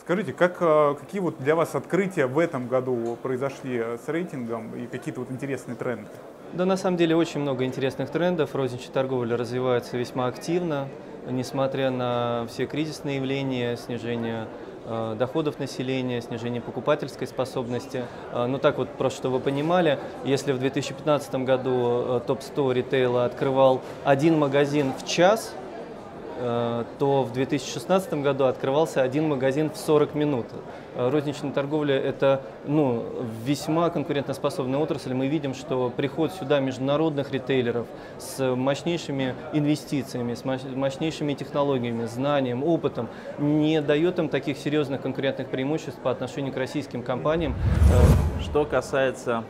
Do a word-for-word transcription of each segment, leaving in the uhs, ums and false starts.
Скажите, как, э, какие вот для вас открытия в этом году произошли э, с рейтингом и какие-то вот интересные тренды? Да, на самом деле очень много интересных трендов. Розничная торговля развивается весьма активно, несмотря на все кризисные явления, снижение э, доходов населения, снижение покупательской способности. Э, ну так вот, просто чтобы вы понимали, если в две тысячи пятнадцатом году э, топ сто ритейла открывал один магазин в час, то в две тысячи шестнадцатом году открывался один магазин в сорок минут. Розничная торговля – это ну, весьма конкурентоспособная отрасль. Мы видим, что приход сюда международных ритейлеров с мощнейшими инвестициями, с мощнейшими технологиями, знанием, опытом не дает им таких серьезных конкурентных преимуществ по отношению к российским компаниям. Что касается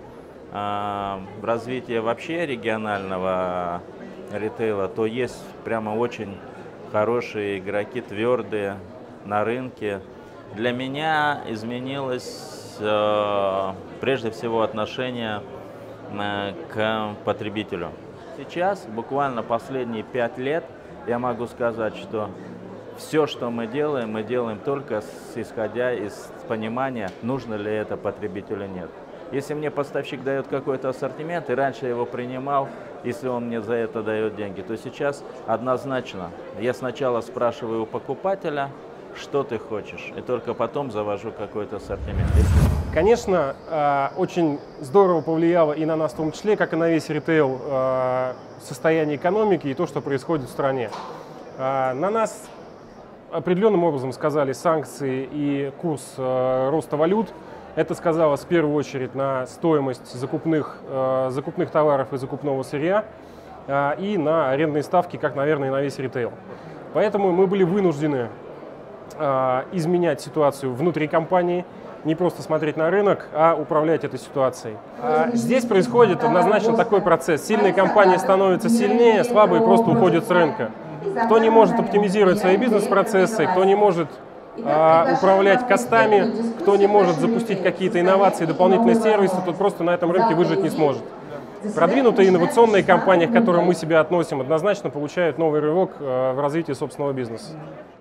э, развития вообще регионального ритейла, то есть прямо очень хорошие игроки, твердые на рынке. Для меня изменилось э, прежде всего отношение э, к потребителю. Сейчас, буквально последние пять лет, я могу сказать, что все, что мы делаем, мы делаем только с, исходя из понимания, нужно ли это потребителю или нет. Если мне поставщик дает какой-то ассортимент, и раньше я его принимал, если он мне за это дает деньги, то сейчас однозначно я сначала спрашиваю у покупателя, что ты хочешь, и только потом завожу какой-то ассортимент. Конечно, очень здорово повлияло и на нас в том числе, как и на весь ритейл, состояние экономики и то, что происходит в стране. На нас определенным образом сказали санкции и курс роста валют. Это сказалось в первую очередь на стоимость закупных, э, закупных товаров и закупного сырья э, и на арендные ставки, как, наверное, и на весь ритейл. Поэтому мы были вынуждены э, изменять ситуацию внутри компании, не просто смотреть на рынок, а управлять этой ситуацией. А здесь происходит однозначно такой процесс. Сильные компании становятся сильнее, слабые просто уходят с рынка. Кто не может оптимизировать свои бизнес-процессы, кто не может управлять костами, кто не может запустить какие-то инновации, дополнительные сервисы, тот просто на этом рынке выжить не сможет. Продвинутые инновационные компании, к которым мы себя относим, однозначно получают новый рывок в развитии собственного бизнеса.